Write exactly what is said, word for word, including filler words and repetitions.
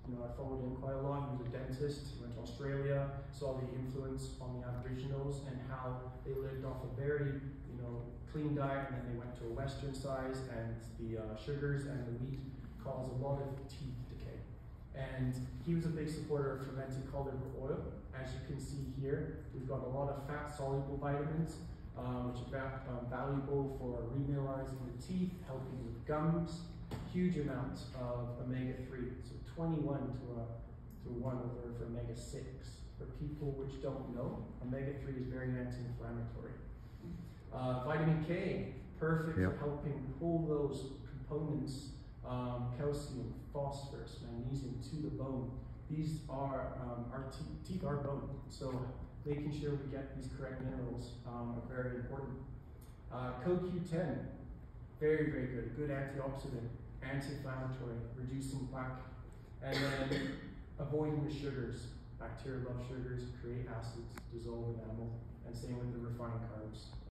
you know, I followed him quite a lot. He was a dentist. He went to Australia, saw the influence on the Aboriginals and how they lived off a very, you know, clean diet, and then they went to a Western size, and the uh, sugars and the wheat caused a lot of teeth decay. And he was a big supporter of fermented cod liver oil. As you can see here, we've got a lot of fat-soluble vitamins, um, which are um, valuable for remineralizing the teeth, helping with gums. Huge amounts of omega three, so twenty-one to a to one over for omega six. For people which don't know, omega three is very anti-inflammatory. Uh, vitamin K, perfect yep. for helping pull those components, um, calcium, phosphorus, magnesium to the bone. These are, um, our te teeth are bone, so making sure we get these correct minerals um, are very important. Uh, Co Q ten, very, very good. Good antioxidant, anti-inflammatory, reducing plaque. And then avoiding the sugars. Bacteria love sugars, create acids, dissolve enamel, and same with the refined carbs.